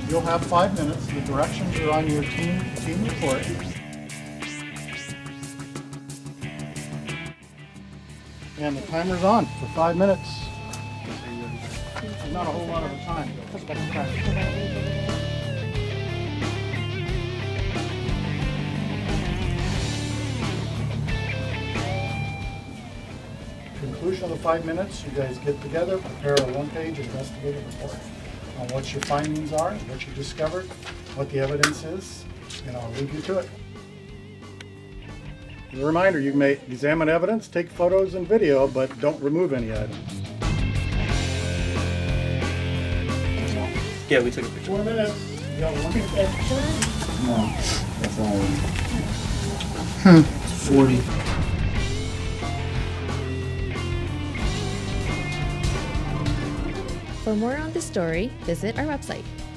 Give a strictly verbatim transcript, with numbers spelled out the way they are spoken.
You'll have five minutes. The directions are on your team, team report. And the timer's on for five minutes. Not a whole lot of time. Conclusion of the five minutes, you guys get together, prepare a one-page investigative report on what your findings are, what you discovered, what the evidence is, and I'll leave you to it. As a reminder, you may examine evidence, take photos and video, but don't remove any items. Yeah, we took a picture. Four minutes. You got one minute. No, that's all. Hmm. forty. For more on this story, visit our website.